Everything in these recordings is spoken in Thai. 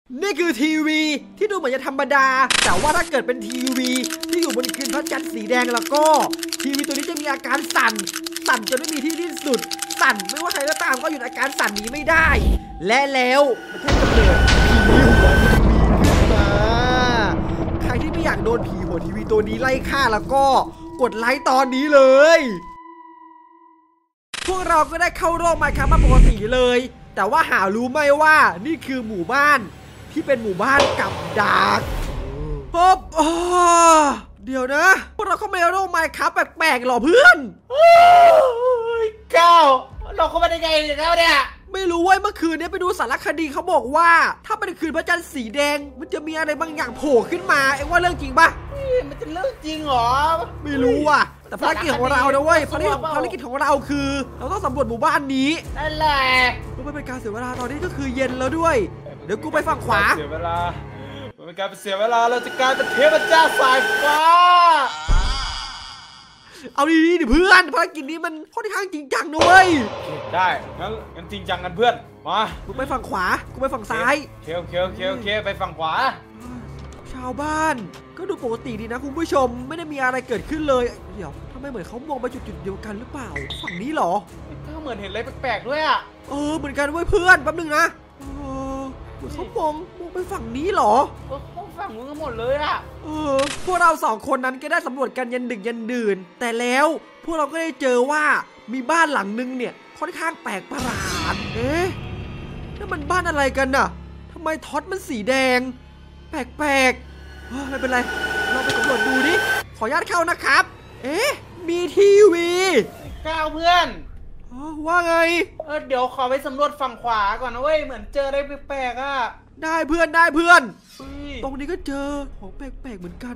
นี่คือทีวีที่ดูเหมือนจะธรรมดาแต่ว่าถ้าเกิดเป็นทีวีที่อยู่บนคืนพระจันทร์สีแดงแล้วก็ทีวีตัวนี้จะมีอาการสั่นจนไม่มีที่สิ้นสุดสั่นไม่ว่าใครก็ตามก็หยุดอาการสั่นนี้ไม่ได้และแล้วมันแค่กำเนิดผีหัวทีวีขึ้นมาใครที่ไม่อยากโดนผีหัวทีวีตัวนี้ไล่ฆ่าแล้วก็กดไลค์ตอนนี้เลยพวกเราก็ได้เข้าร่วมMinecraftมาปกติเลยแต่ว่าหารู้ไหมว่านี่คือหมู่บ้านที่เป็นหมู่บ้านกับดักปุ๊บเดี๋ยวนะพวกเราเข้ามาในโลกMinecraftแปลกๆหรอเพื่อนก้าวเราเข้ามาได้ไงแล้วเนี่ยไม่รู้ว่าเมื่อคืนนี้ไปดูสารคดีเขาบอกว่าถ้าเป็นคืนพระจันทร์สีแดงมันจะมีอะไรบางอย่างโผล่ขึ้นมาเอ็งว่าเรื่องจริงปะมันจะเรื่องจริงเหรอไม่รู้ว่ะแต่ภารกิจของเรานะเว้ยภารกิจของเราคือเราต้องสำรวจหมู่บ้านนี้นั่นแหละไม่เป็นการเสียเวลาตอนนี้ก็คือเย็นแล้วด้วยเดี๋ยวกูไปฝั่งขวาเสียเวลาเป็นการเสียเวลาเราจะกลายเป็นเทพเจ้าสายฟ้าเอาดีๆดิเพื่อนภารกิจนี้มันค่อนข้างจริงจังนะเว้ยได้งั้นจริงจังกันเพื่อนมากูไปฝั่งขวากูไปฝั่งซ้ายโอเคไปฝั่งขวาชาวบ้านก็ดูปกติดีนะคุณผู้ชมไม่ได้มีอะไรเกิดขึ้นเลยเดี๋ยวทำไมเหมือนเขามองไปจุดเดียวกันหรือเปล่าฝั่งนี้เหรอก็เหมือนเห็นอะไรแปลกๆด้วยอ่ะเหมือนกันเว้ยเพื่อนแป๊บนึงนะเหมือนเขามองไปฝั่งนี้เหรอเขาฝั่งนู้นกันหมดเลยอ่ะพวกเรา2คนนั้นก็ได้สำรวจกันยันดึกยันดื่นแต่แล้วพวกเราก็ได้เจอว่ามีบ้านหลังนึงเนี่ยค่อนข้างแปลกประหลาดนั่นมันบ้านอะไรกันน่ะทำไมท็อตมันสีแดงแปลกไม่เป็นไรเราไปสำรวจดูดิขออนุญาตเข้านะครับมีทีวีก้าวเพื่อนว่าไงเดี๋ยวขอไปสำรวจฝั่งขวาก่อนนะเว้ยเหมือนเจออะไรแปลกๆอ่ะได้เพื่อนตรงนี้ก็เจอของแปลกๆเหมือนกัน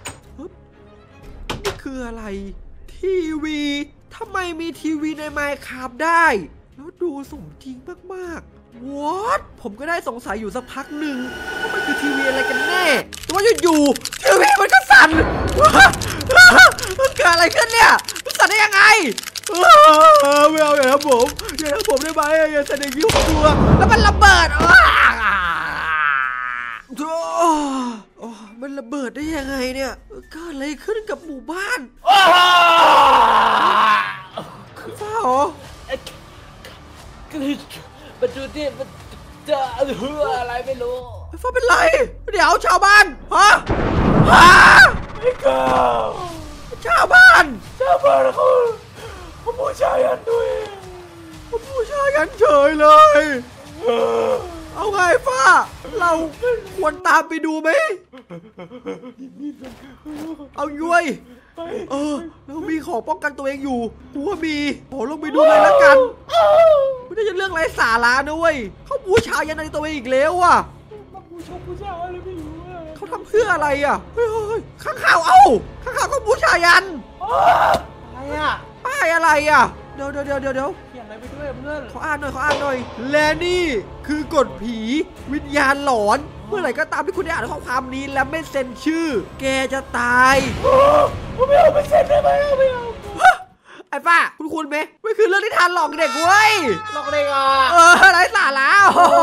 นี่คืออะไรทีวีทำไมมีทีวีในMinecraftได้แล้วดูสมจริงมากๆ What ผมก็ได้สงสัยอยู่สักพักหนึ่งว่ามันคือทีวีอะไรกันแน่แต่ว่าอยู่ๆทีวีมันก็สั่นมันเกิดอะไรขึ้นเนี่ยมันสั่นได้ยังไงไม่เอาอย่าทำผมได้ไหมอย่าสั่นอย่างนี้ผมกลัวแล้วมันระเบิดมันระเบิดได้ยังไงเนี่ยเกิดอะไรขึ้นกับหมู่บ้านฟ้าเหรอมาดูดิมันจะอะไรไม่รู้ฟ้าเป็นไรเดี๋ยวชาวบ้านไม่กล้าชาวบ้านเขาบูชายันด้วยเขาบูชายันเฉยเลย เอาไงฟ้าเราควรตามไปดูไหมเอายุ้ยเรามีของป้องกันตัวเองอยู่กูว่ามีลงไปดูเลยแล้วกันไม่ได้จะเรื่องไร้สาระนะเว้ยเขาบูชายันในตัวเองอีกแล้วอ่ะบูชาอะไรไม่รู้เขาทำเพื่ออะไรอ่ะข้างข่าวข้างข่าวก็บูชายันอะไรอ่ะป้ายอะไรอ่ะเดี๋ยวเขียนอะไรไปด้วยเพื่อนขออ่านหน่อยและนี่คือกฎผีวิญญาณหลอนเมื่อไหร่ก็ตามที่คุณได้อ่านข้อความนี้และไม่เซ็นชื่อแกจะตายไม่เอาไม่เซ็นได้ไหมไม่เอาไอ้ป้าคุณไหมไม่คือเรื่องที่ทานหลอกเด็กเว้ยหลอกเด็กอ่ะไร้สาระ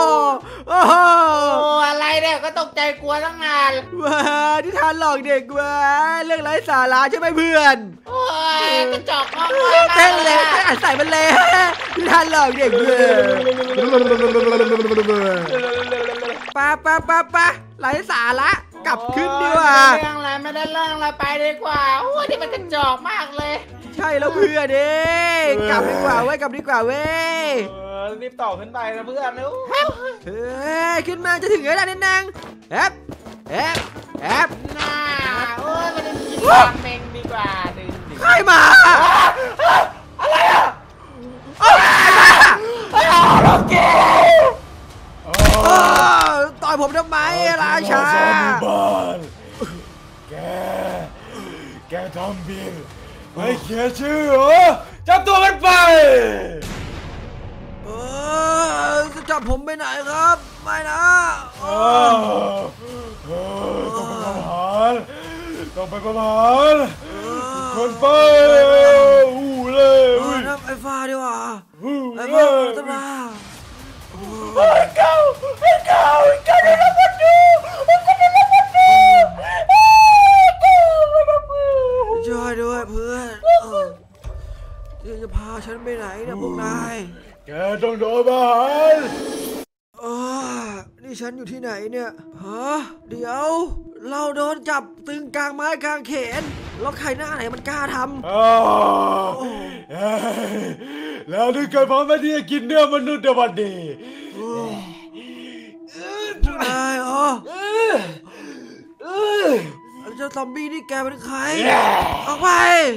อะไรเนี่ยก็ตกใจกลัวตั้งนานที่ทานหลอกเด็กเว้ยเรื่องไร้สาระใช่ไหมเพื่อนกระจอกมากเต้นเลยอ่านใส่มันเลยที่ทานหลอกเด็กเว้ยป้าไร้สาระกลับขึ้นดีกว่าไม่ได้เรื่องอะไรไปดีกว่าโอ้ยนี่มันกระจอกมากเลยใช่แล้วเพื่อนกลับดีกว่าเว้ยรีบต่อขึ้นไปนะเพื่อนเร็วขึ้นมาจะถึงแล้วนิดนึงแอบน่าโอ้ยมันจะมีความเมงดีกว่าดึงใครมาอะไรอ่ะล็อกเกต่อยผมทำไมราชาแกทำบินไม่เขียนชื่อเหรอจับตัวมันไปจะจับผมไปไหนครับไม่นะต้องไปประหารคนไปเลยไอ้ฟ้าดีกว่าไอ้ฟ้าต้องมาไอ้เก่าได้รับฉันอยู่ที่ไหนเนี่ยฮะเดี๋ยวเราโดนจับตึงกลางไม้กลางเขนแล้วใครหน้าไหนมันกล้าทำแล้วนึกเกิดพร้อมมาที่จะกินเนื้อมนุษย์ในวันนี้เจ้าซอมบี้นี่แกเป็นใครออกไป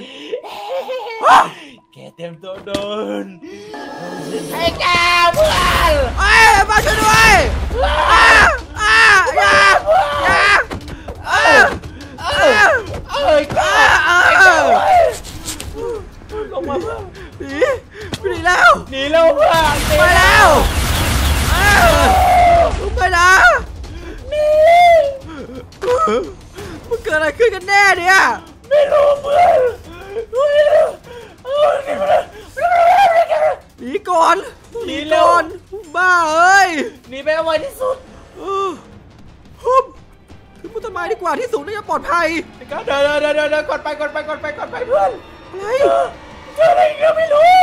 แกเต็มตัวโดนไอ้แกเพื่อนมาช่วยด้วยลงมาเพื่อนหนีแล้วเพื่อนไปแล้วไปนะมันเกิดอะไรขึ้นกันแน่เนี่ยไม่รู้เพื่อนหนีก่อนบ้าเอ้ยหนีไปเอาไว้ที่สุดขึ้นบนต้นไม้ดีกว่าที่สูงน่าจะปลอดภัยเดินก่อนไปเพื่อนอะไรเจออะไรก็ไม่รู้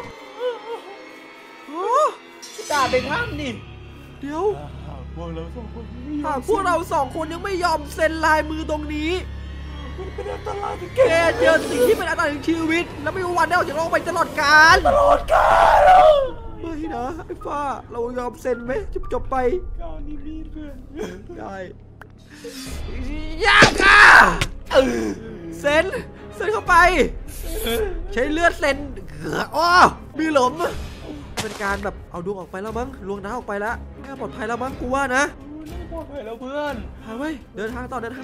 จ่าไปข้ามดิเดี๋ยวพวกเราสองคนยังไม่ยอมเซ็นลายมือตรงนี้มันเป็นอันตรายที่แกเจอสิ่งที่เป็นอันตรายในชีวิตแล้วไม่มีวันได้ออกจากโลกไปตลอดกาลไม่นะไอ้ฟ้าเรายอมเซ็นไหมจบไปก้าวนี้มีเพื่อนได้ยากอ่ะเซ็นเข้าไปใช้เลือดเซ็นอ้อมีหลมเป็นการแบบเอาดวงออกไปแล้วมั้งลวงน้ำออกไปแล้วน่าปลอดภัยแล้วมั้งกูว่านะปลอดภัยแล้วเพื่อนหาไว้เดินทางต่อเรา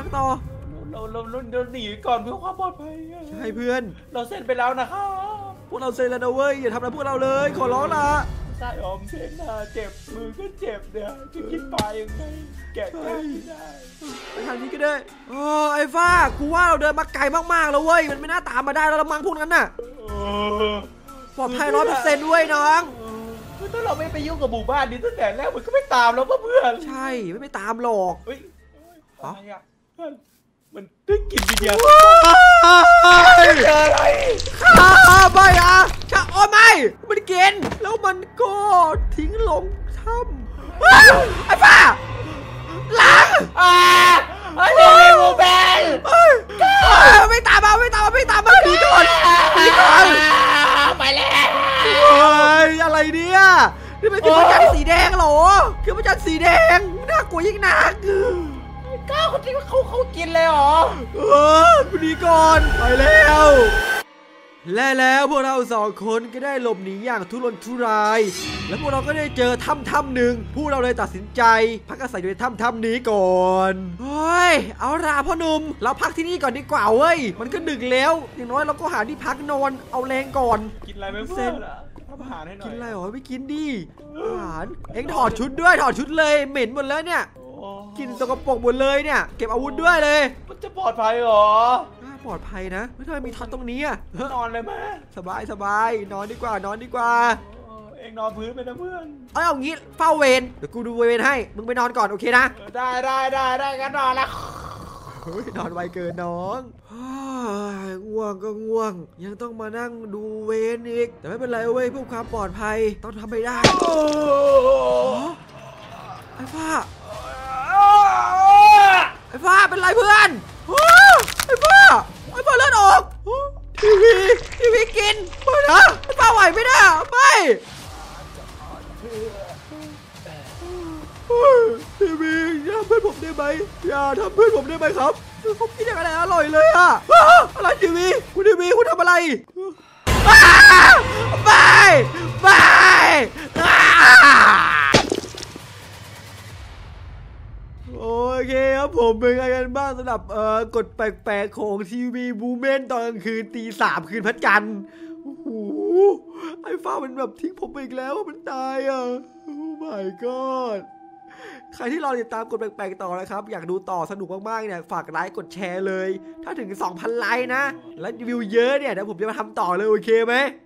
หนีก่อนเพื่อความปลอดภัยใช่เพื่อนเราเซ็นไปแล้วนะครับพวกเราเซ็นแล้วนะเว้ยอย่าทำอะไรพวกเราเลยขอร้องละใช่อมเซ็นนะเจ็บมือก็เจ็บเนี่ยจะกินปลายังไงแกะไม่ได้ไปทางนี้ก็ได้ไอ้ฟ้ากูว่าเราเดินมาไกลมากๆแล้วเว้ยมันไม่น่าตามมาได้แล้วละมั้งพวกนั้นน่ะปลอดภัย100%ด้วยน้องถ้าเราไม่ไปยุ่งกับหมู่บ้านนี้ตั้งแต่แรกมันก็ไม่ตามแล้วเพื่อนใช่ไม่ตามหรอกเฮ้ยอะไรอ่ะมันได้กลิ่นวิญญาณเจออะไรไม่อะไม่มันกินแล้วมันก็ทิ้งลงถ้ำไอ้ฟ้าหลังไอ้นี่มีมูเบลไม่ตามมาหนีก่อนไปแล้วอะไรเนี่ยนี่เป็นพระจันทร์สีแดงเหรอคือพระจันทร์สีแดงน่ากลัวยิ่งนักก้าวคนที่เขากินเลยเหรอหนีก่อนไปแล้วแล้วพวกเราสองคนก็ได้หลบหนีอย่างทุรนทุรายแล้วพวกเราก็ได้เจอถ้ำหนึ่งพวกเราเลยตัดสินใจพักอาศัยอยู่ในถ้ำนี้ก่อนเฮ้ยเอาล่ะพ่อหนุ่มเราพักที่นี่ก่อนดีกว่าเว้ยมันก็ดึกแล้วอย่างน้อยเราก็หาที่พักนอนเอาแรงก่อนกินอะไรไม่เพื่อนอาหารให้หน่อยกินอะไรหรอไม่กินดิอาหารเอ็งถอดชุดด้วยถอดชุดเลยเหม็นหมดแล้วเนี่ยกินสกปรกหมดเลยเนี่ยเก็บอาวุธด้วยเลยมันจะปลอดภัยหรอปลอดภัยนะไม่ทำไมมีท็อตตรงนี้อะนอนเลยไหมสบายนอนดีกว่าเอ็งนอนพื้นไปนะเพื่อนเอางี้เฝ้าเวรเดี๋ยวกูดูเวรให้มึงไปนอนก่อนโอเคนะได้กันนอนละนอนไวเกินน้องง่วงก็ง่วงยังต้องมานั่งดูเวรอีกแต่ไม่เป็นไรเว้ยเพื่อความปลอดภัยต้องทำให้ได้ไอ้ฟ้าเป็นไรเพื่อนไอ้ฟ้าเลือดออกทีวีกินนะไอ้ฟ้าไหวไหมนะไม่ทีวีอย่าทำเพื่อนผมได้ไหมครับผมกินอะไรอร่อยเลยอะอะไรทีวีคุณทำอะไรไม่โอเคครับผมเป็นไงกันบ้างสำหรับกฎแปลกๆของทีวีบูเมนตอนกลางคืนตี 3คืนพระจันทร์โอ้โหไอ้ฟ้ามันแบบทิ้งผมไปอีกแล้วมันตายอ่ะโอ้ my god ใครที่รอติดตามกดแปลกๆต่อนะครับอยากดูต่อสนุกมากๆเนี่ยฝากไลค์กดแชร์เลยถ้าถึง 2,000 ไลค์นะแล้ววิวเยอะเนี่ยเดี๋ยวผมจะมาทำต่อเลยโอเคไหม